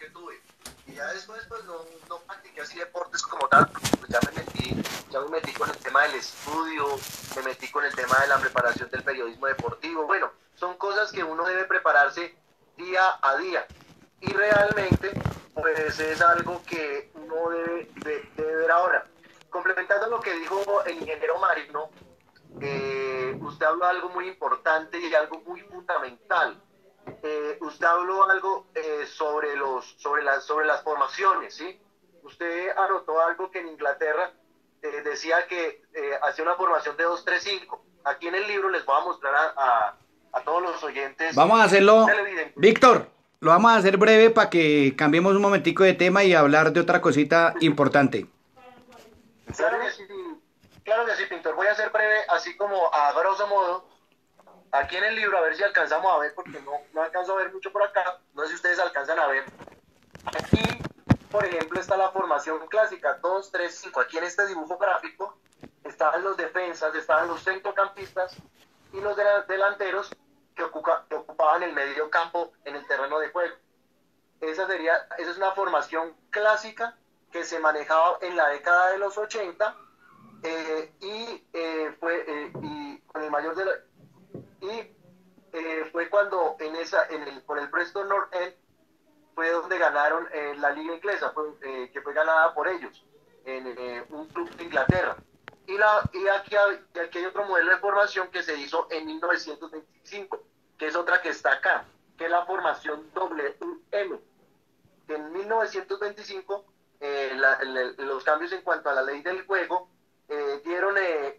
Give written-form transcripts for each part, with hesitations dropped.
que tuve. Y ya después, pues no practiqué así deportes como tal, porque pues ya me metí con el tema del estudio, me metí con el tema de la preparación del periodismo deportivo. Bueno, son cosas que uno debe prepararse día a día. Y realmente, pues es algo que uno debe ver ahora. Complementando lo que dijo el ingeniero Marino, usted habló de algo muy importante y algo muy fundamental. Usted habló algo sobre las formaciones, ¿sí? Usted anotó algo que en Inglaterra decía que hacía una formación de 2-3-5. Aquí en el libro les voy a mostrar a todos los oyentes Vamos a hacerlo, televidentes. Víctor, lo vamos a hacer breve para que cambiemos un momentico de tema y hablar de otra cosita importante. Claro que sí, Pintor. Voy a ser breve, así como a grosso modo. Aquí en el libro, a ver si alcanzamos a ver, porque no alcanzo a ver mucho por acá. No sé si ustedes alcanzan a ver. Aquí, por ejemplo, está la formación clásica, 2-3-5. Aquí en este dibujo gráfico estaban los defensas, estaban los centrocampistas y los delanteros que ocupaban el medio campo en el terreno de juego. Esa es una formación clásica que se manejaba en la década de los 80 y con el mayor de la, fue cuando por el Preston North End fue donde ganaron la liga inglesa, que fue ganada por ellos, en un club de Inglaterra. Aquí hay otro modelo de formación que se hizo en 1925, que es otra que está acá, que es la formación WM. En 1925, los cambios en cuanto a la ley del juego dieron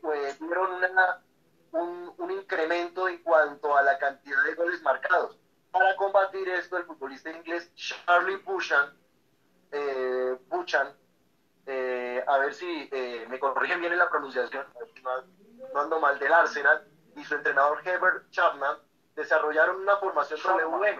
un incremento en cuanto a la cantidad de goles marcados. Para combatir esto, el futbolista inglés Charlie Buchan, a ver si me corrigen bien en la pronunciación, no ando mal, del Arsenal, y su entrenador Herbert Chapman desarrollaron una formación WM.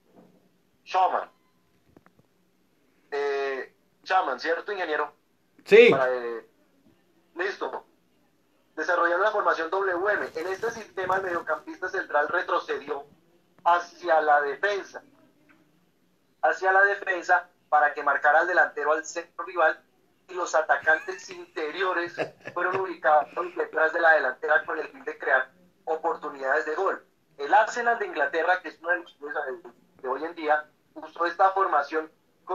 Chapman, ¿cierto, ingeniero? Sí. Listo. Desarrollaron la formación WM. En este sistema, el mediocampista central retrocedió hacia la defensa para que marcara al delantero al centro rival, y los atacantes interiores fueron ubicados detrás de la delantera con el fin de crear oportunidades de gol. El Arsenal de Inglaterra, que es uno de los clubes de hoy en día, usó esta formación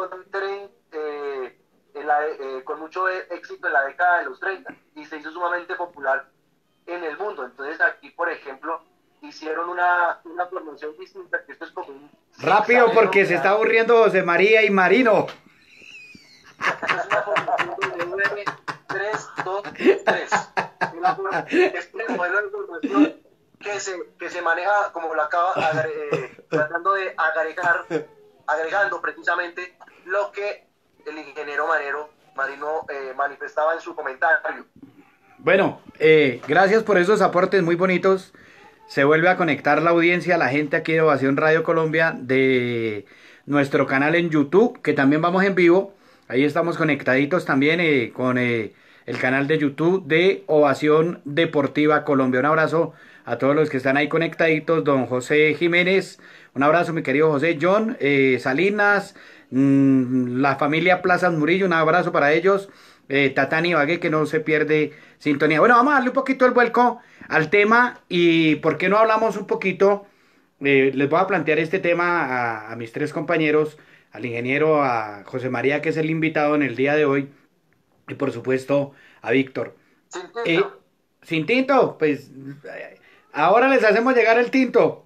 con mucho éxito en la década de los 30 y se hizo sumamente popular en el mundo. Entonces aquí, por ejemplo, hicieron una formación distinta, que esto es como un... Rápido, porque se está aburriendo José María y Marino. Es una formación de 9-3-2-3. Este modelo de formación que se maneja, como lo acaba, tratando de agregando precisamente lo que el ingeniero Marino manifestaba en su comentario. Bueno, gracias por esos aportes muy bonitos. Se vuelve a conectar la audiencia, la gente aquí de Ovación Radio Colombia, de nuestro canal en YouTube, que también vamos en vivo. Ahí estamos conectaditos también con el canal de YouTube de Ovación Deportiva Colombia. Un abrazo a todos los que están ahí conectaditos. Don José Jiménez, un abrazo mi querido José. John Salinas, la familia Plazas Murillo, un abrazo para ellos. Tatán Ibagué, que no se pierde sintonía. Bueno, vamos a darle un poquito el vuelco al tema, y por qué no hablamos un poquito. Les voy a plantear este tema a mis tres compañeros, al ingeniero, a José María, que es el invitado en el día de hoy, y por supuesto a Víctor. Sin tinto, pues ahora les hacemos llegar el tinto.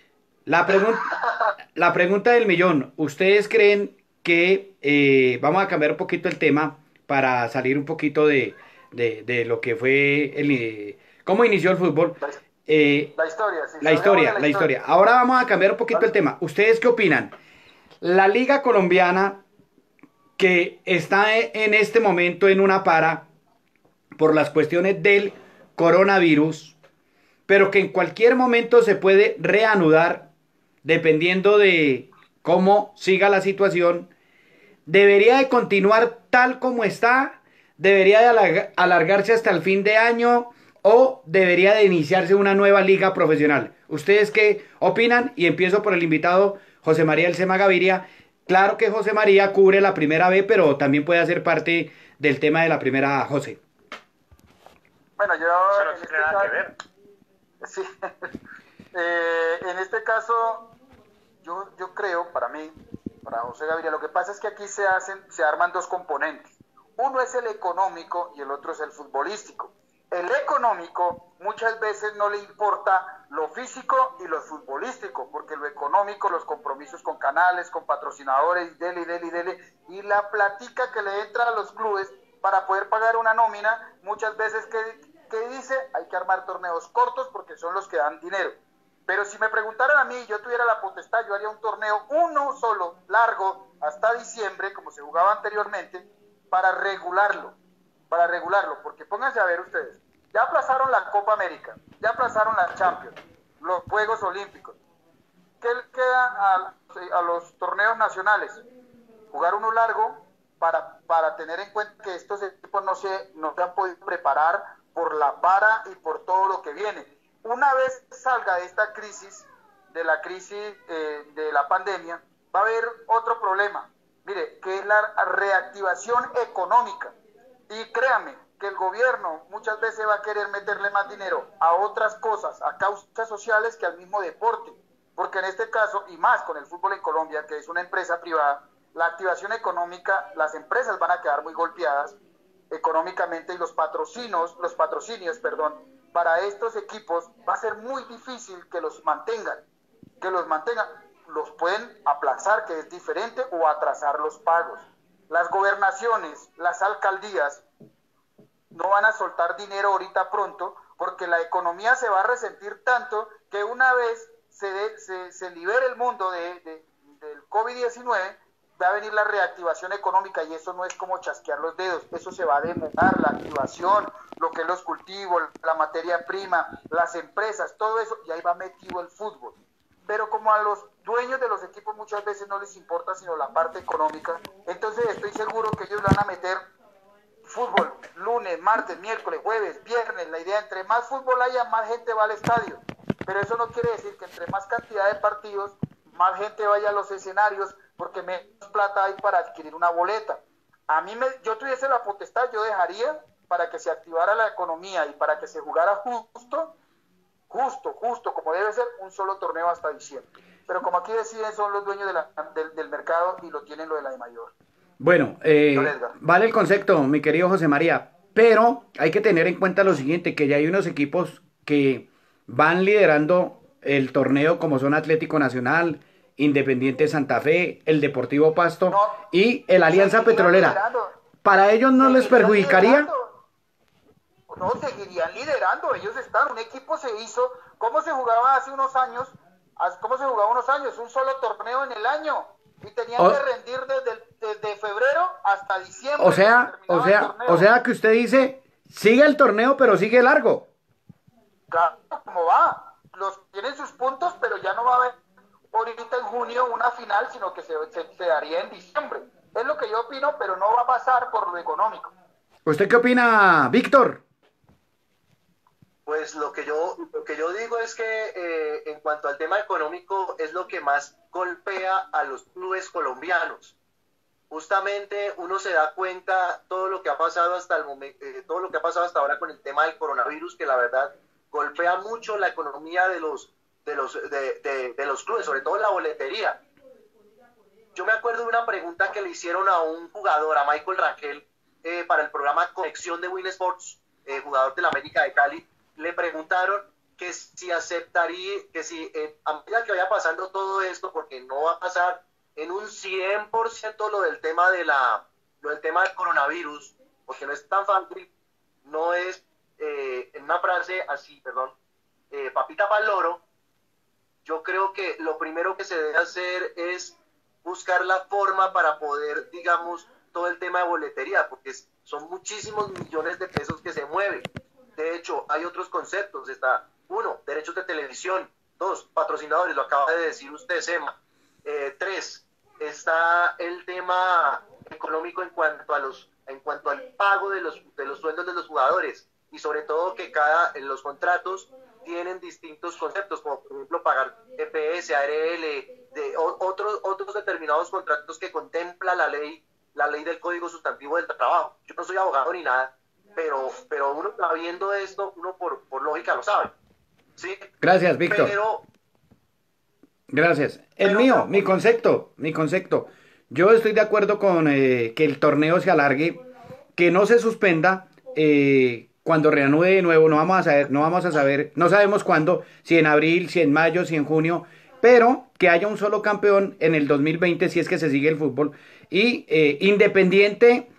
La pregunta del millón: ¿ustedes creen que vamos a cambiar un poquito el tema para salir un poquito de lo que fue cómo inició el fútbol? La historia. Ahora vamos a cambiar un poquito el tema. ¿Ustedes qué opinan? La Liga Colombiana, que está en este momento en una para por las cuestiones del coronavirus, pero que en cualquier momento se puede reanudar dependiendo de cómo siga la situación, ¿debería de continuar tal como está? ¿Debería de alargarse hasta el fin de año? ¿O debería de iniciarse una nueva liga profesional? ¿Ustedes qué opinan? Y empiezo por el invitado José María El Sema Gaviria. Claro que José María cubre la primera B, pero también puede hacer parte del tema de la primera A, José. Bueno, Eso no en tiene este nada que caso, ver. sí, en este caso, yo creo, para mí, para José Gaviria, lo que pasa es que aquí se arman dos componentes. Uno es el económico y el otro es el futbolístico. El económico muchas veces no le importa lo físico y lo futbolístico, porque lo económico, los compromisos con canales, con patrocinadores, y la platica que le entra a los clubes para poder pagar una nómina, muchas veces que dice, hay que armar torneos cortos porque son los que dan dinero. Pero si me preguntaran a mí y yo tuviera la potestad, yo haría un torneo uno solo, largo, hasta diciembre, como se jugaba anteriormente, para regularlo, porque pónganse a ver ustedes, ya aplazaron la Copa América, ya aplazaron la Champions, los Juegos Olímpicos. ¿Qué le queda a los torneos nacionales? Jugar uno largo para tener en cuenta que estos equipos no se han podido preparar por la para y por todo lo que viene. Una vez salga de esta crisis, de la crisis de la pandemia, va a haber otro problema, mire, que es la reactivación económica. Y créame que el gobierno muchas veces va a querer meterle más dinero a otras cosas, a causas sociales, que al mismo deporte. Porque en este caso, y más con el fútbol en Colombia, que es una empresa privada, la activación económica, las empresas van a quedar muy golpeadas económicamente, y los patrocinios, para estos equipos va a ser muy difícil que los mantengan, los pueden aplazar, que es diferente, o atrasar los pagos. Las gobernaciones, las alcaldías no van a soltar dinero ahorita pronto, porque la economía se va a resentir tanto que una vez se libere el mundo del COVID-19, va a venir la reactivación económica, y eso no es como chasquear los dedos, eso se va a demorar, la activación, lo que es los cultivos, la materia prima, las empresas, todo eso, y ahí va metido el fútbol. Pero como a los dueños de los equipos muchas veces no les importa sino la parte económica, entonces estoy seguro que ellos van a meter fútbol lunes, martes, miércoles, jueves, viernes. La idea, entre más fútbol haya, más gente va al estadio, pero eso no quiere decir que entre más cantidad de partidos, más gente vaya a los escenarios, porque menos plata hay para adquirir una boleta. Yo tuviese la potestad, yo dejaría para que se activara la economía y para que se jugara justo, como debe ser, un solo torneo hasta diciembre. Pero como aquí deciden, son los dueños del mercado, y lo tienen lo de la de mayor. Bueno, vale el concepto, mi querido José María, pero hay que tener en cuenta lo siguiente, que ya hay unos equipos que van liderando el torneo, como son Atlético Nacional, Independiente Santa Fe, el Deportivo Pasto y el Alianza Petrolera. Liderando. ¿Para ellos no les perjudicaría? No, seguirían liderando. Ellos están, un equipo se hizo, ¿cómo se jugaba hace unos años? Un solo torneo en el año, y tenían que rendir desde febrero hasta diciembre. O sea que usted dice, sigue el torneo, pero sigue largo. Claro, ¿cómo va? Tienen sus puntos, pero ya no va a haber ahorita en junio una final, sino que se daría en diciembre. Es lo que yo opino, pero no va a pasar por lo económico. ¿Usted qué opina, Víctor? Pues lo que yo digo es que en cuanto al tema económico, es lo que más golpea a los clubes colombianos. Justamente uno se da cuenta todo lo que ha pasado hasta el momento, todo lo que ha pasado hasta ahora con el tema del coronavirus, que la verdad golpea mucho la economía de los clubes, sobre todo la boletería. Yo me acuerdo de una pregunta que le hicieron a un jugador, a Michael Rangel, para el programa Conexión de Win Sports, jugador de la América de Cali. Le preguntaron que si aceptaría, que si a medida que vaya pasando todo esto, porque no va a pasar en un 100% lo del tema del coronavirus, porque no es tan fácil, no es en una frase así, papita pa'l loro. Yo creo que lo primero que se debe hacer es buscar la forma para poder, digamos, todo el tema de boletería, porque son muchísimos millones de pesos que se mueven. De hecho, hay otros conceptos. Está, 1, derechos de televisión. 2, patrocinadores, lo acaba de decir usted, Sema. 3, está el tema económico en cuanto al pago de los sueldos de los jugadores, y sobre todo que en los contratos tienen distintos conceptos, como por ejemplo pagar EPS, ARL, otros determinados contratos que contempla la ley del Código Sustantivo del Trabajo. Yo no soy abogado ni nada, pero uno está viendo esto, uno por lógica lo sabe. ¿Sí? Gracias, Víctor. Gracias. Mi concepto. Yo estoy de acuerdo con que el torneo se alargue, que no se suspenda. Cuando reanude de nuevo, no sabemos cuándo, si en abril, si en mayo, si en junio, pero que haya un solo campeón en el 2020 si es que se sigue el fútbol. Y independiente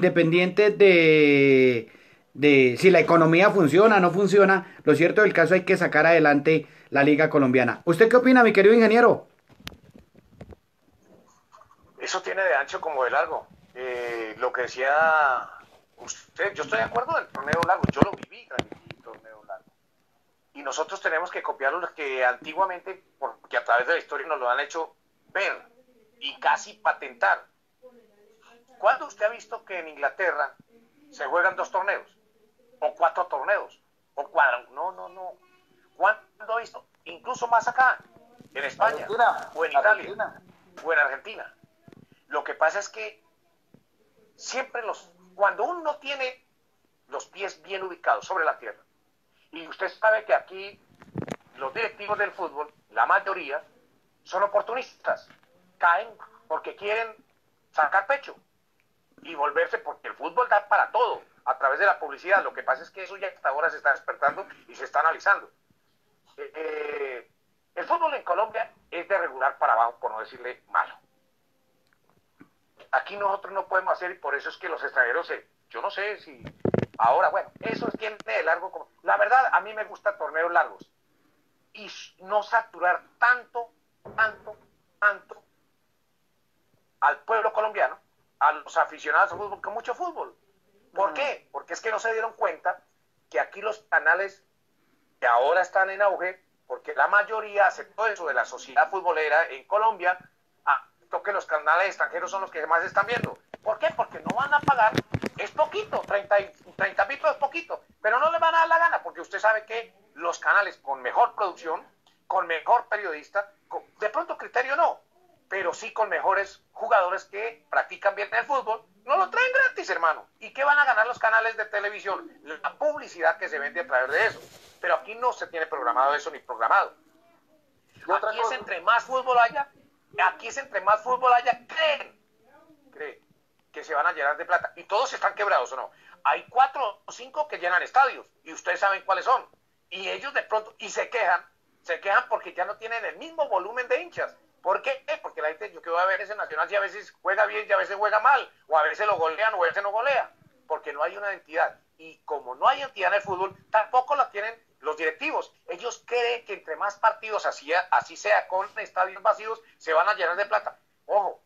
de si la economía funciona o no funciona, lo cierto del caso hay que sacar adelante la Liga Colombiana. ¿Usted qué opina, mi querido ingeniero? Eso tiene de ancho como de largo. Lo que decía usted, yo estoy de acuerdo del torneo largo, yo lo viví, el torneo largo. Y nosotros tenemos que copiar lo que antiguamente, porque a través de la historia nos lo han hecho ver y casi patentar. ¿Cuándo usted ha visto que en Inglaterra se juegan 2 torneos? O 4 torneos, o cuadran. No. ¿Cuándo ha visto? Incluso más acá, en España, Argentina, o en Italia, o en Argentina. Lo que pasa es que siempre cuando uno no tiene los pies bien ubicados sobre la tierra, y usted sabe que aquí los directivos del fútbol, la mayoría, son oportunistas, caen porque quieren sacar pecho y volverse, porque el fútbol da para todo a través de la publicidad. Lo que pasa es que eso ya hasta ahora se está despertando y se está analizando. El fútbol en Colombia es de regular para abajo, por no decirle malo. Aquí nosotros no podemos hacer, y por eso es que los extranjeros, yo no sé si ahora, bueno, eso tiene de largo. La verdad, a mí me gustan torneos largos y no saturar tanto al pueblo colombiano, a los aficionados al fútbol, con mucho fútbol. ¿Por qué? Porque es que no se dieron cuenta que aquí los canales que ahora están en auge, porque la mayoría aceptó eso de la sociedad futbolera en Colombia, que los canales extranjeros son los que más están viendo. ¿Por qué? Porque no van a pagar, es poquito, 30 mil es poquito, pero no le van a dar la gana, porque usted sabe que los canales con mejor producción, con mejor periodista, de pronto criterio no, pero sí con mejores jugadores que practican bien el fútbol, no lo traen gratis, hermano. ¿Y qué van a ganar los canales de televisión? La publicidad que se vende a través de eso. Pero aquí no se tiene programado eso ni programado. Aquí es entre más fútbol haya, creen que se van a llenar de plata. Y todos están quebrados, ¿o no? Hay 4 o 5 que llenan estadios, y ustedes saben cuáles son. Y ellos de pronto, y se quejan porque ya no tienen el mismo volumen de hinchas. ¿Por qué? Porque la gente, yo que voy a ver ese Nacional, si a veces juega bien y a veces juega mal, o a veces lo golean o a veces no golea, porque no hay una identidad. Y como no hay identidad en el fútbol, tampoco la tienen los directivos. Ellos creen que entre más partidos, así sea con estadios vacíos, se van a llenar de plata. Ojo,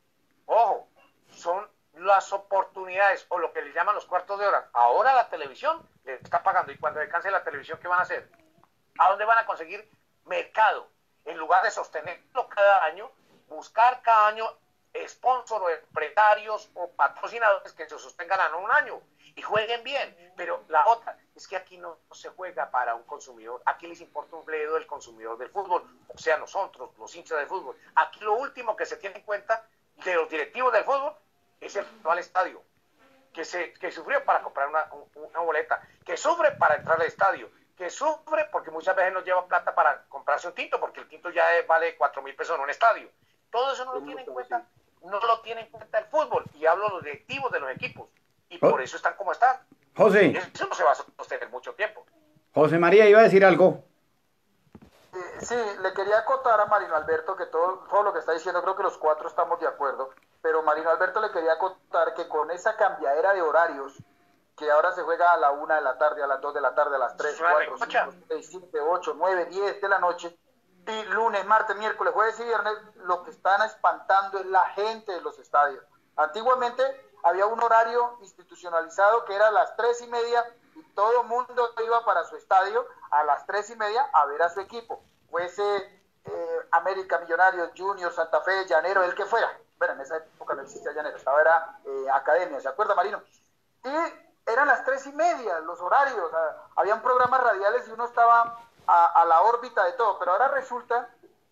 son las oportunidades, o lo que les llaman los cuartos de hora. Ahora la televisión les está pagando, y cuando descanse la televisión, ¿qué van a hacer? ¿A dónde van a conseguir mercado? En lugar de sostenerlo cada año, buscar cada año sponsor o empresarios o patrocinadores que se sostengan a un año y jueguen bien. Pero la otra es que aquí no se juega para un consumidor. Aquí les importa un bledo el consumidor del fútbol, o sea, nosotros, los hinchas del fútbol. Aquí lo último que se tiene en cuenta de los directivos del fútbol es el actual estadio, que sufrió para comprar una boleta, que sufre para entrar al estadio, que sufre porque muchas veces no lleva plata para comprarse un tinto, porque el tinto ya vale 4.000 pesos en un estadio. Todo eso no lo tiene en cuenta, el fútbol, y hablo de los directivos de los equipos, y por eso están como están. José. Eso no se va a sostener mucho tiempo. José María iba a decir algo. Sí, le quería acotar a Marino Alberto que todo lo que está diciendo, creo que los 4 estamos de acuerdo, pero Marino Alberto le quería acotar que con esa cambiadera de horarios, que ahora se juega a la 1 de la tarde, a las 2 de la tarde, a las 3, 4, 5, 6, 7, 8, 9, 10 de la noche, y lunes, martes, miércoles, jueves y viernes, lo que están espantando es la gente de los estadios. Antiguamente había un horario institucionalizado que era a las 3:30, y todo el mundo iba para su estadio a las 3:30 a ver a su equipo, fuese América, Millonarios, Junior, Santa Fe, Llanero, el que fuera. Bueno, en esa época no existía Llanero, estaba era Academia, ¿se acuerda, Marino? Y eran las 3:30 los horarios, habían programas radiales y uno estaba a la órbita de todo, pero ahora resulta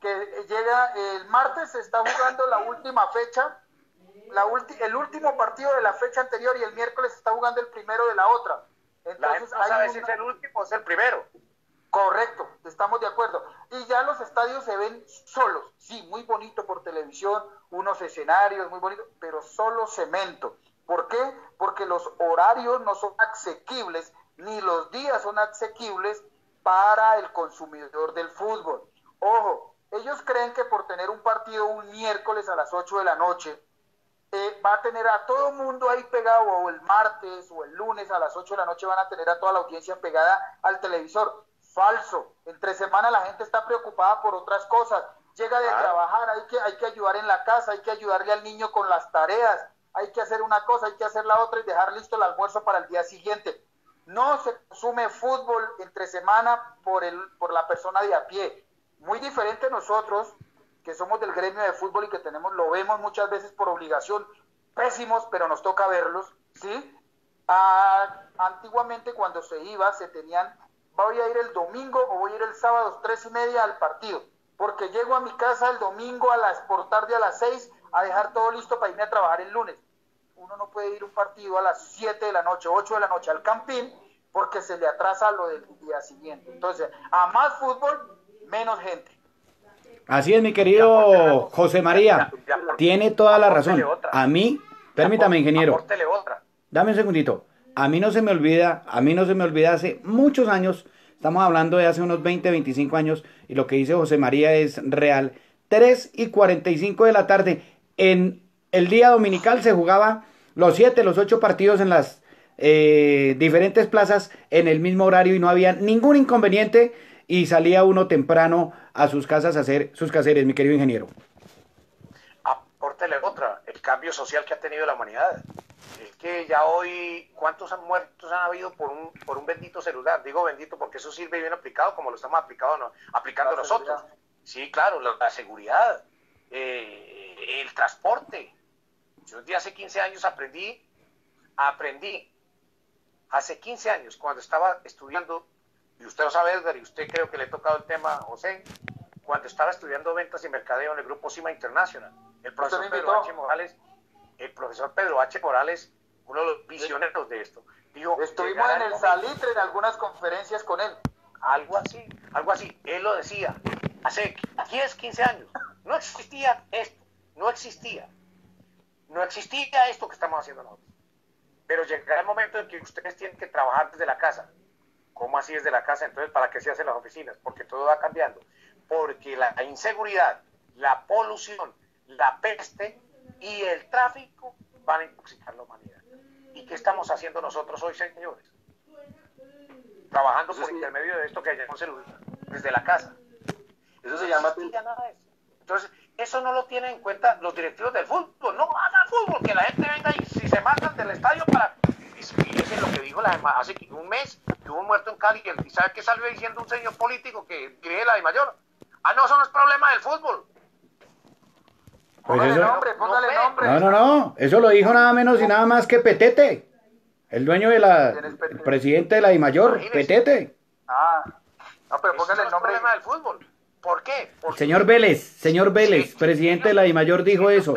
que llega el martes, se está jugando la última fecha, el último partido de la fecha anterior, y el miércoles se está jugando el primero de la otra. Entonces, la gente no sabe si es el último o es el primero. Correcto, estamos de acuerdo. Y ya los estadios se ven solos. Sí, muy bonito por televisión, unos escenarios muy bonitos, pero solo cemento. ¿Por qué? Porque los horarios no son asequibles, ni los días son asequibles para el consumidor del fútbol. Ojo, ellos creen que por tener un partido un miércoles a las 8 de la noche, va a tener a todo mundo ahí pegado, o el martes o el lunes a las 8 de la noche van a tener a toda la audiencia pegada al televisor. Falso. Entre semana la gente está preocupada por otras cosas. Llega de trabajar, hay que ayudar en la casa, hay que ayudarle al niño con las tareas, hay que hacer una cosa, hay que hacer la otra y dejar listo el almuerzo para el día siguiente. No se consume fútbol entre semana por la persona de a pie. Muy diferente nosotros, que somos del gremio de fútbol y que lo vemos muchas veces por obligación, pésimos, pero nos toca verlos, ¿sí? Antiguamente cuando se iba, se tenían, voy a ir el domingo o voy a ir el sábado 3:30 al partido, porque llego a mi casa el domingo por tarde a las 6 a dejar todo listo para irme a trabajar el lunes. Uno no puede ir a un partido a las 7 de la noche, 8 de la noche al Campín, porque se le atrasa lo del día siguiente. Entonces, a más fútbol, menos gente. Así es, mi querido José María, tiene toda la razón. A mí, permítame, ingeniero, dame un segundito. A mí no se me olvida hace muchos años, estamos hablando de hace unos 20, 25 años, y lo que dice José María es real. 3:45 de la tarde, en el día dominical se jugaba los 7, los 8 partidos en las diferentes plazas en el mismo horario y no había ningún inconveniente, y salía uno temprano a sus casas a hacer sus quehaceres, mi querido ingeniero. Apórtele otra, el cambio social que ha tenido la humanidad. Es que ya hoy, ¿cuántos muertos han habido por un bendito celular? Digo bendito porque eso sirve bien aplicado como lo estamos aplicando nosotros. Seguridad. Sí, claro, la seguridad, el transporte. Yo de hace 15 años aprendí, hace 15 años cuando estaba estudiando, y usted lo sabe, Edgar, y usted creo que le he tocado el tema, José, cuando estaba estudiando ventas y mercadeo en el grupo CIMA International, el profesor Pedro H. Morales, uno de los visioneros de esto, dijo, estuvimos en el Salitre en algunas conferencias con él. Algo así, él lo decía, hace 10, 15 años, no existía esto, no existía esto que estamos haciendo nosotros, pero llegará el momento en que ustedes tienen que trabajar desde la casa. ¿Cómo así desde la casa? Entonces, ¿para qué se hacen las oficinas? Porque todo va cambiando, porque la inseguridad, la polución, la peste y el tráfico van a intoxicar la humanidad. ¿Y qué estamos haciendo nosotros hoy, señores? Trabajando por intermedio de esto que llamamos celular, desde la casa. Eso se llama... Nada de eso. Entonces, eso no lo tienen en cuenta los directivos del fútbol. No hagan fútbol, que la gente venga y si se matan del estadio para... Y eso es lo que dijo hace un mes, que hubo un muerto en Cali, y ¿sabe qué salió diciendo un señor político que dirige la DIMAYOR? No, eso no es problema del fútbol. Pues Póngale eso... nombre. No, eso lo dijo nada menos y nada más que Petete, el dueño de el presidente de la DIMAYOR, Petete. No, pero póngale el nombre. Eso no es problema del fútbol. ¿Por qué? Porque Señor Vélez, presidente de la DIMAYOR, dijo eso.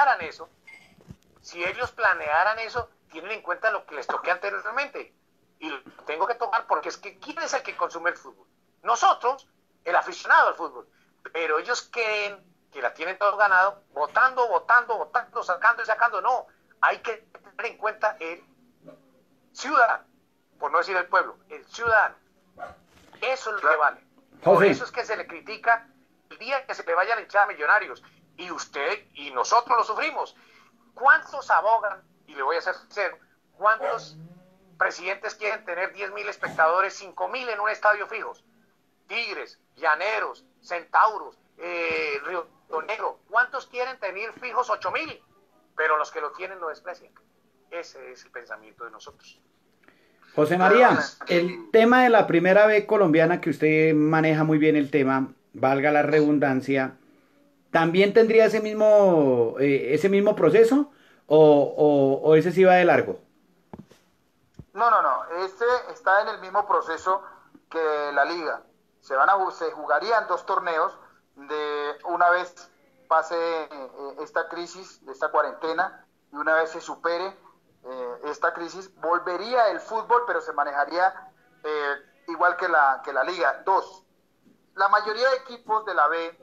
Si ellos planearan eso, tienen en cuenta lo que les toqué anteriormente. Y lo tengo que tocar porque es que ¿quién es el que consume el fútbol? Nosotros, el aficionado al fútbol. Pero ellos creen que la tienen todo ganado, votando, sacando y sacando. No, hay que tener en cuenta el ciudadano, por no decir el pueblo, el ciudadano. Eso es lo que vale. Por eso es que se le critica el día que se le vaya la hinchada a Millonarios. Y usted y nosotros lo sufrimos. ¿Cuántos abogan? Y le voy a ser sincero, ¿cuántos presidentes quieren tener 10.000 espectadores, 5.000 en un estadio fijos? Tigres, Llaneros, Centauros, Río Negro. ¿Cuántos quieren tener fijos 8.000? Pero los que lo tienen lo desprecian. Ese es el pensamiento de nosotros. José María, el tema de la primera B colombiana, que usted maneja muy bien el tema, valga la redundancia, ¿también tendría ese mismo proceso o ese sí va de largo? No, este está en el mismo proceso que la liga. Se jugarían 2 torneos, de una vez pase esta crisis, esta cuarentena, y una vez se supere esta crisis, volvería el fútbol, pero se manejaría igual que la liga. Dos, la mayoría de equipos de la B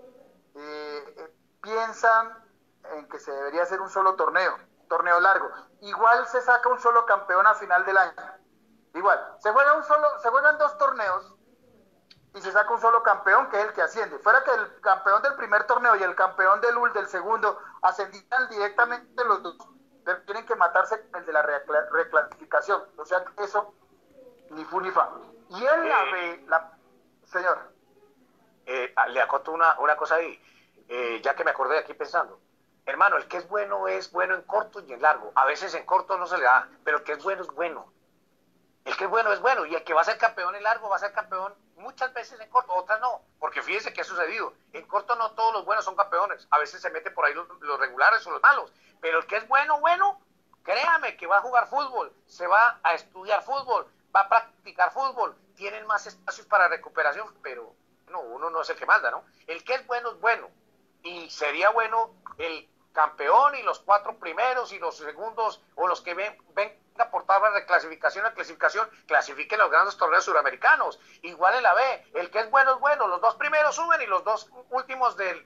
piensan en que se debería hacer un solo torneo largo. Igual se saca un solo campeón a final del año. Igual, se juegan dos torneos y se saca un solo campeón, que es el que asciende. Fuera que el campeón del primer torneo y el campeón del segundo ascendían directamente los dos, pero tienen que matarse el de la reclasificación. O sea, eso ni fu ni fa. Y en la B, señor. Le acoto una cosa ahí, ya que me acordé de aquí pensando. Hermano, el que es bueno en corto y en largo. A veces en corto no se le da, pero el que es bueno. El que es bueno, y el que va a ser campeón en largo va a ser campeón muchas veces en corto, otras no, porque fíjense que ha sucedido. En corto no todos los buenos son campeones, a veces se mete por ahí los regulares o los malos, pero el que es bueno, créame que va a jugar fútbol, se va a estudiar fútbol, va a practicar fútbol, tienen más espacios para recuperación, pero no, uno no es el que manda, ¿no? El que es bueno, y sería bueno el campeón y los 4 primeros y los segundos, o los que ven por tabla de clasificación a clasificación, clasifiquen los grandes torneos suramericanos. Igual en la B, el que es bueno, los 2 primeros suben y los 2 últimos de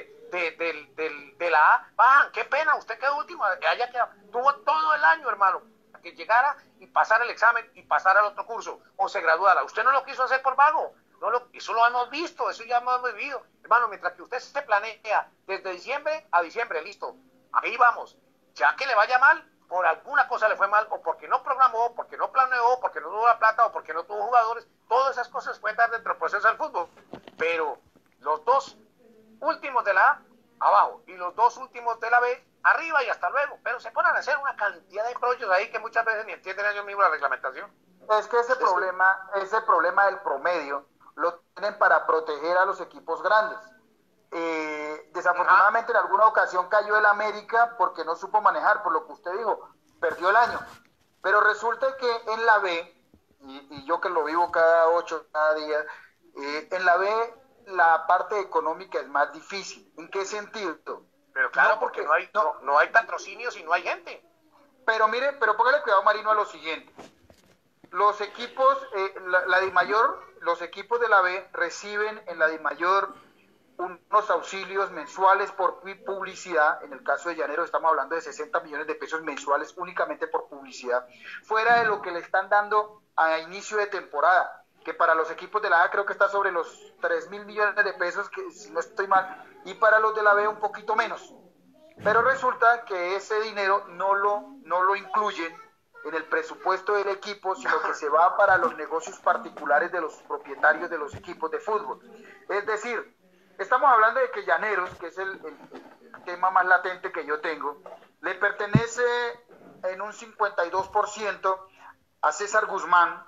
la A bajan. Qué pena, usted quedó último, tuvo todo el año, hermano, que llegara y pasara el examen y pasara al otro curso, o se graduara. Usted no lo quiso hacer por vago, eso lo hemos visto, eso ya hemos vivido, hermano. Mientras que usted se planea desde diciembre a diciembre, listo, ahí vamos. Ya que le vaya mal, por alguna cosa le fue mal, o porque no programó, porque no planeó, porque no tuvo la plata, o porque no tuvo jugadores, todas esas cosas pueden dar dentro del proceso del fútbol. Pero los 2 últimos de la A, abajo, y los 2 últimos de la B, arriba, y hasta luego. Pero se ponen a hacer una cantidad de embrollos ahí que muchas veces ni entienden ellos mismos la reglamentación. Es que ese problema del promedio lo tienen para proteger a los equipos grandes. Desafortunadamente en alguna ocasión cayó el América porque no supo manejar, por lo que usted dijo, perdió el año. Pero resulta que en la B, y yo que lo vivo cada día, en la B la parte económica es más difícil. ¿En qué sentido? Pero claro, porque no hay patrocinios y no hay gente. Pero mire, póngale cuidado, Marino, a lo siguiente. Los equipos, la DIMAYOR, los equipos de la B reciben en la DIMAYOR unos auxilios mensuales por publicidad. En el caso de Llaneros estamos hablando de 60 millones de pesos mensuales únicamente por publicidad, fuera de lo que le están dando a inicio de temporada, que para los equipos de la A creo que está sobre los 3.000 millones de pesos, que si no estoy mal, y para los de la B un poquito menos. Pero resulta que ese dinero no lo incluyen en el presupuesto del equipo, sino que se va para los negocios particulares de los propietarios de los equipos de fútbol. Es decir, estamos hablando de que Llaneros, que es el tema más latente que yo tengo, le pertenece en un 52% a César Guzmán,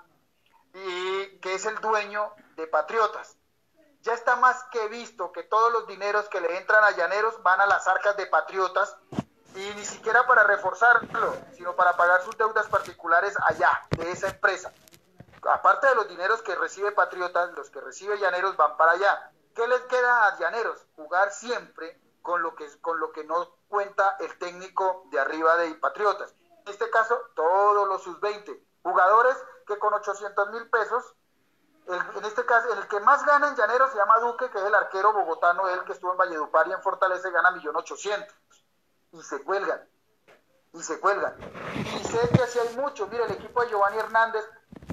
y que es el dueño de Patriotas. Ya está más que visto que todos los dineros que le entran a Llaneros van a las arcas de Patriotas, y ni siquiera para reforzarlo, sino para pagar sus deudas particulares allá, de esa empresa. Aparte de los dineros que recibe Patriotas, los que recibe Llaneros van para allá. ¿Qué les queda a Llaneros? Jugar siempre con lo que no cuenta el técnico de arriba de Patriotas. En este caso, todos los sub-20 jugadores que con 800.000 pesos, en este caso, el que más gana en Llaneros se llama Duque, que es el arquero bogotano, él que estuvo en Valledupar y en Fortaleza, gana 1.800.000. Y se cuelgan. Y sé que así hay muchos. Mira, el equipo de Giovanni Hernández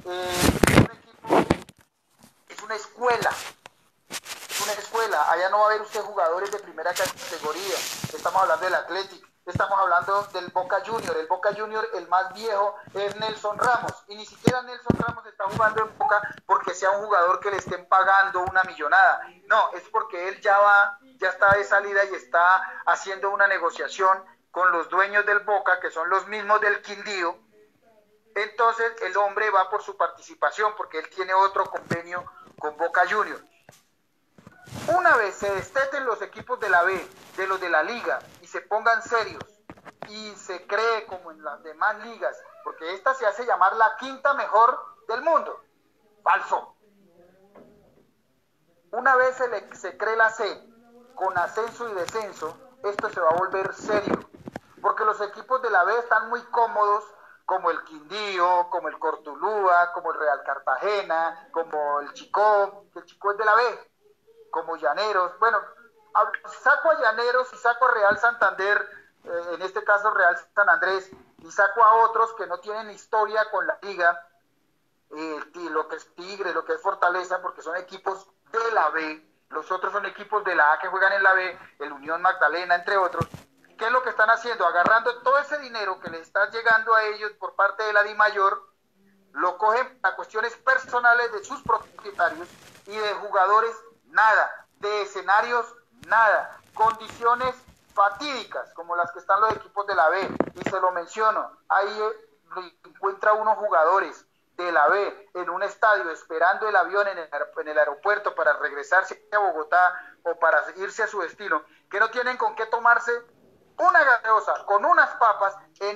es una escuela. Allá no va a haber usted jugadores de primera categoría. Estamos hablando del Athletic, estamos hablando del Boca Junior. El Boca Junior, el más viejo, es Nelson Ramos. Y ni siquiera Nelson Ramos está jugando en Boca porque sea un jugador que le estén pagando una millonada. No, es porque él ya está de salida y está haciendo una negociación con los dueños del Boca, que son los mismos del Quindío. Entonces el hombre va por su participación porque él tiene otro convenio con Boca Junior. Una vez se desteten los equipos de la B, de los de la liga, y se pongan serios, y se cree como en las demás ligas, porque esta se hace llamar la quinta mejor del mundo. Falso. Una vez se cree la C, con ascenso y descenso, esto se va a volver serio, porque los equipos de la B están muy cómodos, como el Quindío, como el Cortuluá, como el Real Cartagena, como el Chicó, que el Chicó es de la B, como Llaneros. Bueno, saco a Llaneros y saco a Real Santander, en este caso Real San Andrés, y saco a otros que no tienen historia con la liga, lo que es Tigre, lo que es Fortaleza, porque son equipos de la B, los otros son equipos de la A que juegan en la B, el Unión Magdalena, entre otros. ¿Qué es lo que están haciendo? Agarrando todo ese dinero que les está llegando a ellos por parte de la DIMAYOR, lo cogen a cuestiones personales de sus propietarios, y de jugadores nada, de escenarios nada, condiciones fatídicas como las que están los equipos de la B, y se lo menciono, ahí encuentra unos jugadores de la B en un estadio esperando el avión en el aeropuerto para regresarse a Bogotá o para irse a su destino, que no tienen con qué tomarse una gaseosa con unas papas en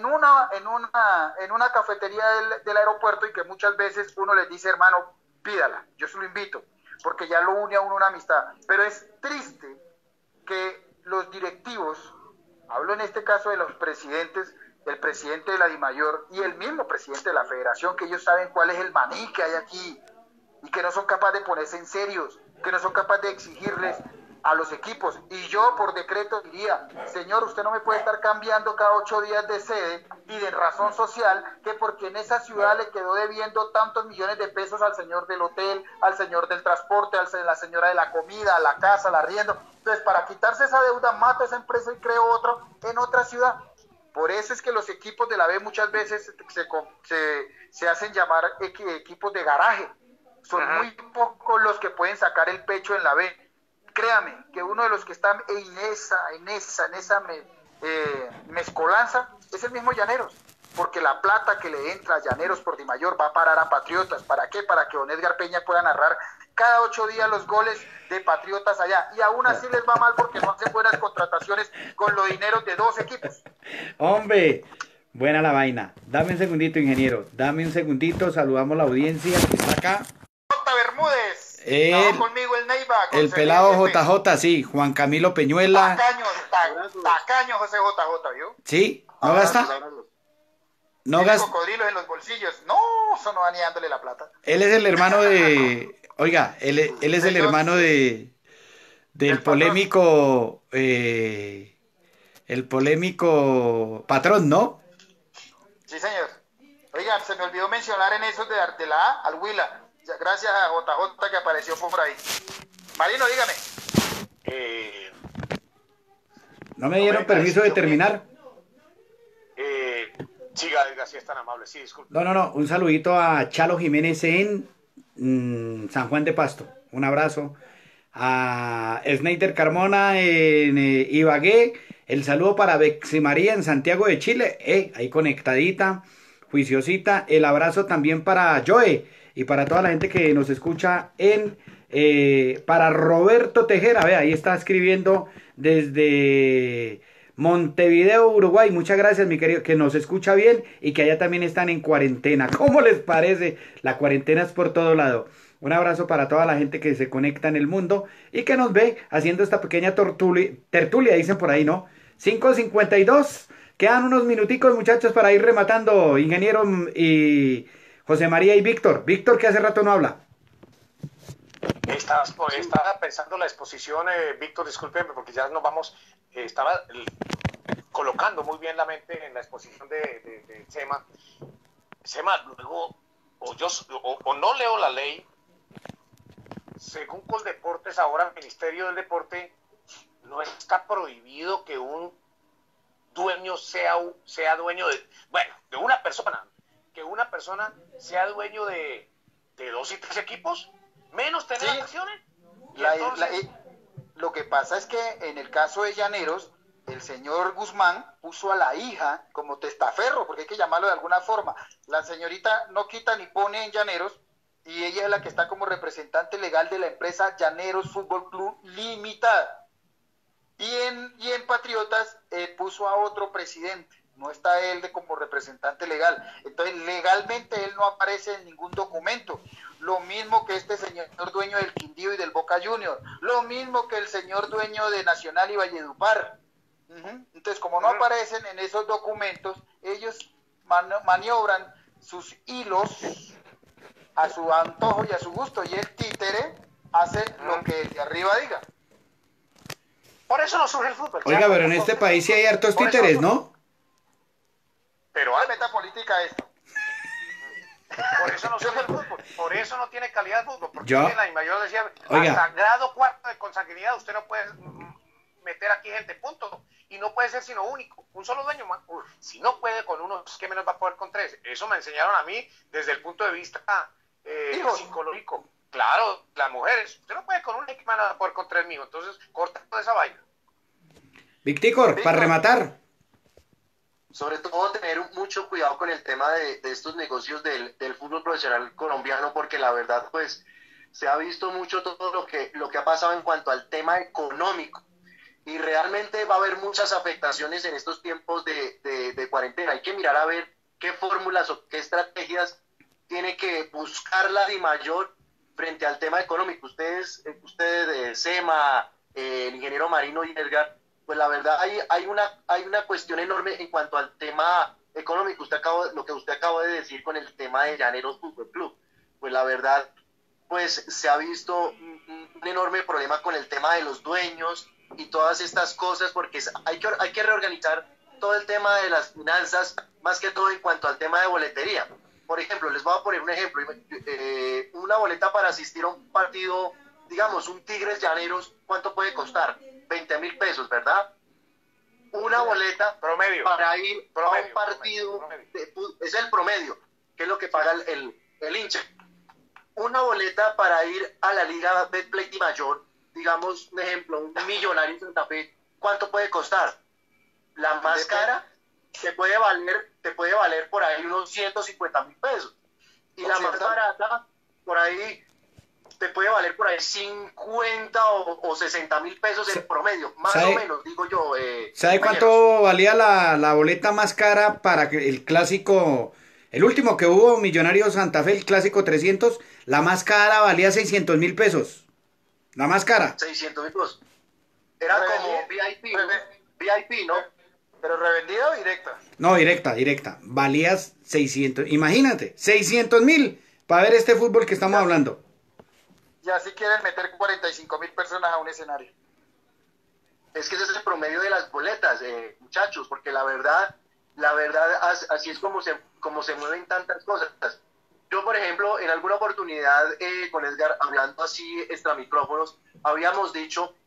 una cafetería del aeropuerto, y que muchas veces uno les dice, hermano, pídala, yo se lo invito, porque ya lo une a uno una amistad. Pero es triste que los directivos, hablo en este caso de los presidentes, el presidente de la DIMAYOR y el mismo presidente de la federación, que ellos saben cuál es el maní que hay aquí, y que no son capaces de ponerse en serios, que no son capaces de exigirles a los equipos. Y yo por decreto diría, señor, usted no me puede estar cambiando cada 8 días de sede y de razón social, que porque en esa ciudad le quedó debiendo tantos millones de pesos al señor del hotel, al señor del transporte, a la señora de la comida, a la casa, al arriendo. Entonces, para quitarse esa deuda, mato a esa empresa y creo otra en otra ciudad. Por eso es que los equipos de la B muchas veces se hacen llamar equipos de garaje. Son muy pocos los que pueden sacar el pecho en la B. Créame que uno de los que están en esa mezcolanza es el mismo Llaneros, porque la plata que le entra a Llaneros por DIMAYOR va a parar a Patriotas. ¿Para qué? Para que don Edgar Peña pueda narrar cada 8 días los goles de Patriotas allá, y aún así les va mal porque no hacen buenas contrataciones con los dineros de 2 equipos. Hombre, buena la vaina. Dame un segundito, ingeniero, dame un segundito, saludamos a la audiencia que está acá. J. Bermúdez, trabajó conmigo el Neiva, el pelado JJ, sí, Juan Camilo Peñuela. Tacaño José JJ, ¿vio? Sí, no gasta. No gasta. Cocodrilos en los bolsillos. No, eso no va ni dándole la plata. Él es el hermano de... Oiga, él es el hermano del polémico... el polémico patrón, ¿no? Sí, señor. Oiga, se me olvidó mencionar en esos de la A al Huila. Gracias a JJ que apareció por ahí. Marino, dígame. ¿No me dieron permiso de terminar? Siga, diga, si es tan amable. Sí, disculpe. No. Un saludito a Chalo Jiménez en San Juan de Pasto. Un abrazo. A Snyder Carmona en Ibagué. El saludo para Bexi María en Santiago de Chile. Ahí conectadita, juiciosita. El abrazo también para Joe y para toda la gente que nos escucha para Roberto Tejera. Ahí está escribiendo desde Montevideo, Uruguay. Muchas gracias, mi querido, que nos escucha bien y que allá también están en cuarentena. ¿Cómo les parece? La cuarentena es por todo lado. Un abrazo para toda la gente que se conecta en el mundo y que nos ve haciendo esta pequeña tertulia, dicen por ahí, ¿no? 5:52. Quedan unos minuticos, muchachos, para ir rematando. Ingeniero y José María y Víctor. Víctor, que hace rato no habla. Estaba pensando la exposición, Víctor, discúlpeme, porque ya nos vamos. Estaba colocando muy bien la mente en la exposición de Sema. Sema, luego, o no leo la ley. Según Coldeportes, ahora el Ministerio del Deporte, no está prohibido que un dueño sea dueño de una persona, que una persona sea dueño de 2 y 3 equipos, menos tener acciones. Lo que pasa es que en el caso de Llaneros, el señor Guzmán puso a la hija como testaferro, porque hay que llamarlo de alguna forma. La señorita no quita ni pone en Llaneros, y ella es la que está como representante legal de la empresa Llaneros Fútbol Club Limitada. Y en Patriotas puso a otro presidente. no está él como representante legal. Entonces, legalmente él no aparece en ningún documento. Lo mismo que este señor dueño del Quindío y del Boca Junior. Lo mismo que el señor dueño de Nacional y Valledupar. Entonces, como no aparecen en esos documentos, ellos maniobran sus hilos a su antojo y a su gusto, y el títere hace lo que el de arriba diga. Por eso no surge el fútbol. Oiga, pero en este país sí hay hartos títeres, ¿no? Pero hay metapolítica esto. Por eso no surge el fútbol, por eso no tiene calidad el fútbol, porque Yo decía, oiga, hasta grado cuarto de consanguinidad usted no puede meter aquí gente, punto, y no puede ser sino único, un solo dueño, si no puede con uno, ¿qué menos va a poder con tres? Eso me enseñaron a mí desde el punto de vista psicológico. Claro, las mujeres, usted no puede con una, ¿qué van a poder con tres, mijo? Entonces, corta toda esa vaina. Victicor, para rematar. Sobre todo tener mucho cuidado con el tema de estos negocios del fútbol profesional colombiano, porque la verdad, pues, se ha visto mucho todo lo que ha pasado en cuanto al tema económico. Y realmente va a haber muchas afectaciones en estos tiempos de cuarentena. Hay que mirar a ver qué fórmulas o qué estrategias tiene que buscar la DIMAYOR frente al tema económico. Ustedes SEMA, el ingeniero Marino y Edgar, pues la verdad hay una cuestión enorme en cuanto al tema económico. Lo que usted acaba de decir con el tema de Llaneros Fútbol Club, pues la verdad, pues se ha visto un enorme problema con el tema de los dueños y todas estas cosas, porque hay que reorganizar todo el tema de las finanzas, más que todo en cuanto al tema de boletería. Por ejemplo, les voy a poner un ejemplo, una boleta para asistir a un partido, digamos, un Tigres Llaneros, ¿cuánto puede costar? 20.000 pesos, ¿verdad? Una boleta promedio para ir a un partido, es el promedio, que es lo que paga el hincha. Una boleta para ir a la Liga Betplay DIMAYOR, digamos, un ejemplo, un Millonario en Santa Fe, ¿cuánto puede costar? La más cara te puede valer por ahí unos 150.000 pesos. Y la más barata, por ahí, te puede valer por ahí 50 o 60.000 pesos en promedio, más o menos, digo yo. ¿Sabe cuánto valía la boleta más cara para que el clásico, el último que hubo, Millonario Santa Fe, el clásico 300, la más cara valía 600.000 pesos? La más cara. 600.000 pesos. Era como VIP, ¿no? ¿Pero revendida o directa? No, directa. Valías 600. Imagínate, 600.000 para ver este fútbol que estamos hablando. Y así quieren meter 45.000 personas a un escenario. Es que ese es el promedio de las boletas, muchachos, porque la verdad, así es como se mueven tantas cosas. Yo, por ejemplo, en alguna oportunidad con Edgar, hablando así extra micrófonos, habíamos dicho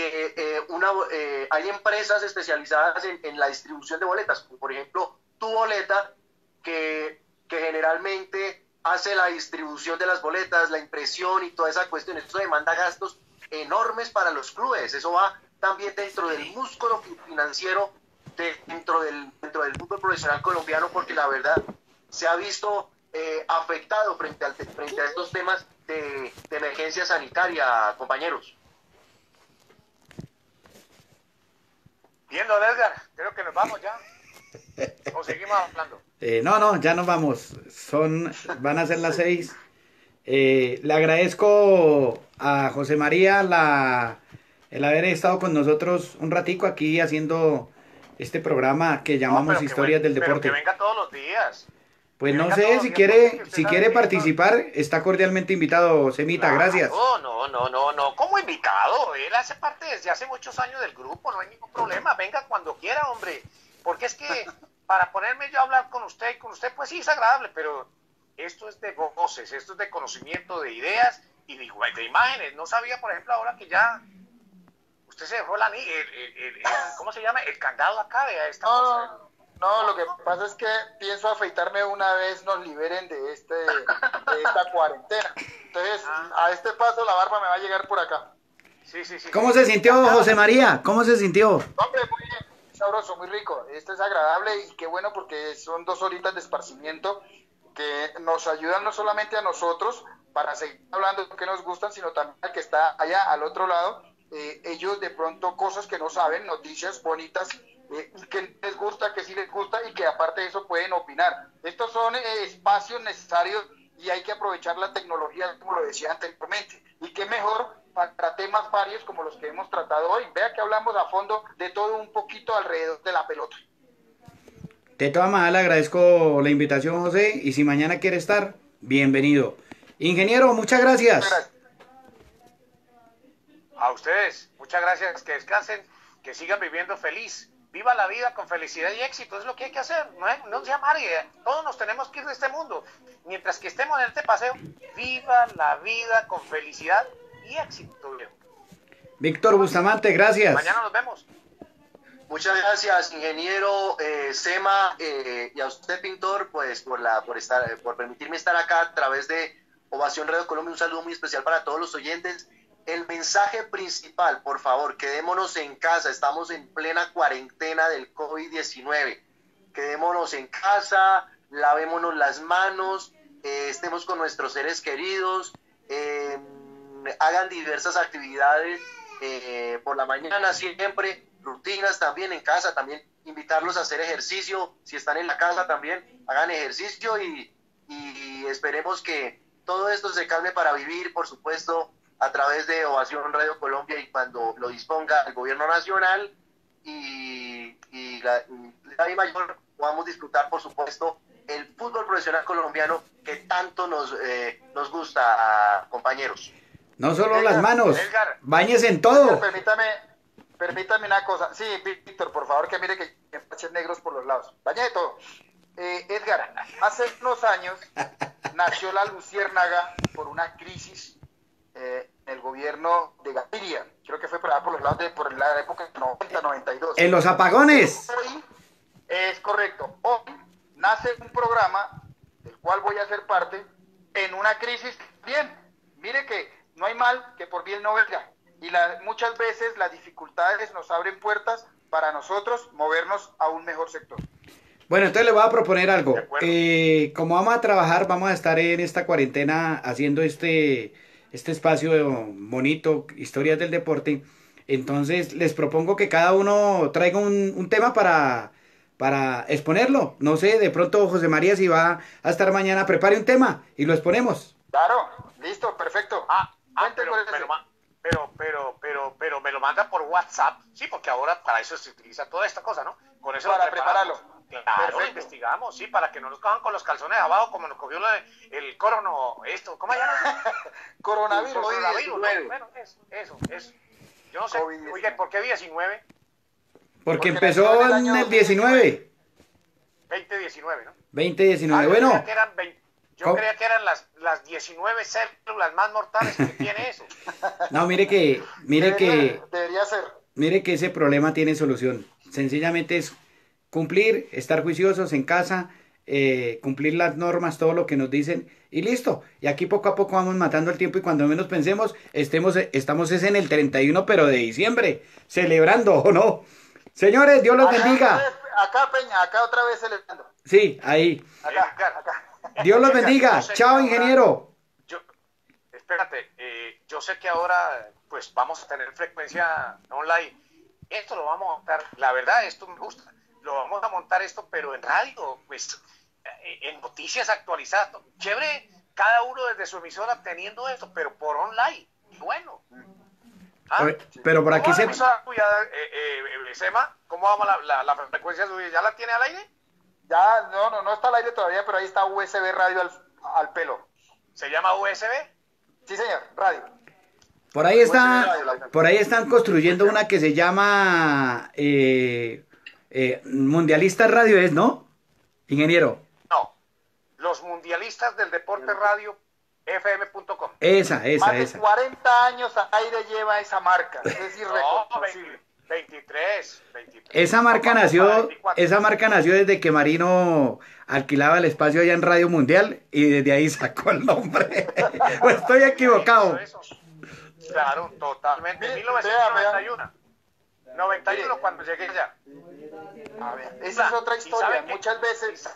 que hay empresas especializadas en la distribución de boletas, como por ejemplo Tu Boleta, que generalmente hace la distribución de las boletas, la impresión y toda esa cuestión. Esto demanda gastos enormes para los clubes. Eso va también dentro del músculo financiero dentro del fútbol profesional colombiano, porque la verdad se ha visto afectado frente a estos temas de emergencia sanitaria, compañeros. Bien, don Edgar, creo que nos vamos ya. ¿O seguimos hablando? No, ya nos vamos. Van a ser las 6. Le agradezco a José María el haber estado con nosotros un ratico aquí haciendo este programa que llamamos Historias del Deporte. Pero que venga todos los días. Pues no sé, si quiere participar, está cordialmente invitado, Semita, gracias. No, como invitado, él hace parte desde hace muchos años del grupo, no hay ningún problema, venga cuando quiera, hombre, porque es que para ponerme yo a hablar con usted y con usted, pues sí es agradable, pero esto es de voces, esto es de conocimiento, de ideas y de imágenes. No sabía, por ejemplo, ahora que ya usted se dejó ¿cómo se llama? El candado acá de esta cosa. No, lo que pasa es que pienso afeitarme una vez nos liberen de esta cuarentena. Entonces, a este paso la barba me va a llegar por acá. Sí. ¿Cómo se sintió, José María? ¿Cómo se sintió? Hombre, muy bien, muy sabroso, muy rico. Esto es agradable y qué bueno porque son 2 horitas de esparcimiento que nos ayudan no solamente a nosotros para seguir hablando de lo que nos gustan, sino también al que está allá al otro lado. Ellos de pronto cosas que no saben, noticias bonitas que les gusta, que sí les gusta y que aparte de eso pueden opinar. Estos son espacios necesarios y hay que aprovechar la tecnología, como lo decía anteriormente. Y qué mejor para temas varios como los que hemos tratado hoy. Vea que hablamos a fondo de todo un poquito alrededor de la pelota. De todas maneras, le agradezco la invitación, José, y si mañana quiere estar, bienvenido. Ingeniero, muchas gracias. Muchas gracias. A ustedes, muchas gracias, que descansen, que sigan viviendo feliz. Viva la vida con felicidad y éxito, es lo que hay que hacer, no se amargue, todos nos tenemos que ir de este mundo. Mientras que estemos en este paseo, viva la vida con felicidad y éxito, viejo. Víctor Bustamante, gracias. Mañana nos vemos. Muchas gracias, ingeniero Sema, y a usted, pintor, pues por permitirme estar acá a través de Ovación Radio Colombia. Un saludo muy especial para todos los oyentes. El mensaje principal, por favor, quedémonos en casa. Estamos en plena cuarentena del COVID-19. Quedémonos en casa, lavémonos las manos, estemos con nuestros seres queridos, hagan diversas actividades por la mañana siempre, rutinas también en casa, también invitarlos a hacer ejercicio. Si están en la casa también, hagan ejercicio y esperemos que todo esto se calme para vivir, por supuesto, a través de Ovación Radio Colombia y cuando lo disponga el gobierno nacional y la mayor podamos disfrutar, por supuesto, el fútbol profesional colombiano que tanto nos gusta, compañeros. No solo las manos, báñese en todo. Permítame una cosa. Sí, Víctor, por favor, que mire que hay parches negros por los lados. Bañe de todo. Edgar, hace unos años nació la Luciérnaga por una crisis en el gobierno de Gaviria. Creo que fue por los lados por la época de 90, 92. En los apagones. Hoy, es correcto. Hoy nace un programa del cual voy a ser parte en una crisis bien. Mire que no hay mal que por bien no venga. Y muchas veces las dificultades nos abren puertas para nosotros movernos a un mejor sector. Bueno, entonces le voy a proponer algo. Como vamos a trabajar, vamos a estar en esta cuarentena haciendo este espacio bonito, historias del deporte. Entonces les propongo que cada uno traiga un tema para exponerlo. No sé, de pronto José María, si va a estar mañana, prepare un tema y lo exponemos. Claro, listo, perfecto. Pero me lo manda por WhatsApp. Sí, porque ahora para eso se utiliza toda esta cosa, ¿no? Con eso para prepararlo. Claro, lo investigamos, sí, para que no nos cojan con los calzones abajo como nos cogió el ¿cómo se llama? Coronavirus. ¿No? Bueno, eso. Yo no sé, oiga, ¿por qué 19? Porque empezó en el 19. 2019, ¿no? 2019, bueno. Yo creía que eran las 19 células más mortales que tiene eso. No, mire que debería ser. Mire que ese problema tiene solución. Sencillamente es cumplir, estar juiciosos en casa, cumplir las normas, todo lo que nos dicen y listo. Y aquí poco a poco vamos matando el tiempo y cuando menos pensemos, estamos es en el 31 pero de diciembre, celebrando, ¿o no? Señores, Dios los bendiga. Acá, Peña, acá otra vez celebrando. Sí, ahí. Acá. Dios los bendiga. Chao, ingeniero. Espérate, yo sé que ahora pues vamos a tener frecuencia online. Esto lo vamos a montar, la verdad, esto me gusta. Lo vamos a montar pero en radio, pues en noticias actualizadas. Chévere, cada uno desde su emisora teniendo esto, pero por online. Bueno. Pero por aquí se... Sema, ¿cómo vamos la frecuencia suya? ¿Ya la tiene al aire? Ya, no está al aire todavía, pero ahí está USB radio al pelo. ¿Se llama USB? Sí, señor, radio. Por ahí están construyendo una que se llama Mundialistas Radio, ¿es, no? Ingeniero. No, los Mundialistas del Deporte Radio fm.com. Esa. Más de 40 años al aire lleva esa marca. Es irreconocible. 23. Esa marca nació desde que Marino alquilaba el espacio allá en Radio Mundial y desde ahí sacó el nombre. ¿O estoy equivocado? Claro, totalmente. 1991. 91 cuando llegué allá. A ver, esa es otra historia. Muchas veces.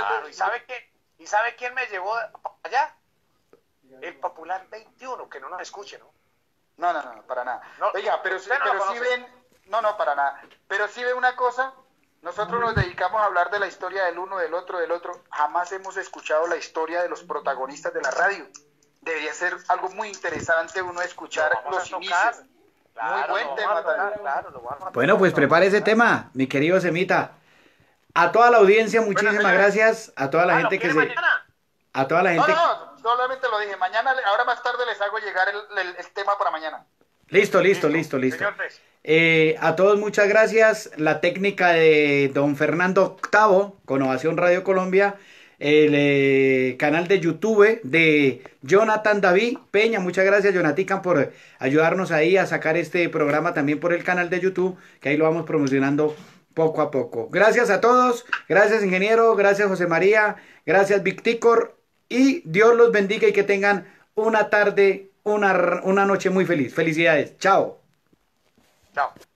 ¿Y sabe quién me llevó allá? El Popular 21, que no nos escuche, ¿no? No, para nada. Oiga, pero si ven, no, para nada. Pero sí ve una cosa, nosotros nos dedicamos a hablar de la historia del uno, del otro, jamás hemos escuchado la historia de los protagonistas de la radio. Debería ser algo muy interesante uno escuchar los inicios. Muy buen tema también. Bueno, pues prepare ese tema, mi querido Semita. A toda la audiencia, muchísimas gracias. A toda la gente que se... Mañana? A toda la gente... No, solamente lo dije. Mañana, ahora más tarde les hago llegar el tema para mañana. Listo. Señor Pérez. A todos muchas gracias. La técnica de don Fernando Octavo, con Ovación Radio Colombia. El canal de YouTube de Jonathan David Peña. Muchas gracias, Jonatican, por ayudarnos ahí a sacar este programa también por el canal de YouTube, que ahí lo vamos promocionando poco a poco. Gracias a todos. Gracias, ingeniero. Gracias, José María. Gracias, Victicor. Y Dios los bendiga y que tengan una tarde, una noche muy feliz. Felicidades. Chao. Chao.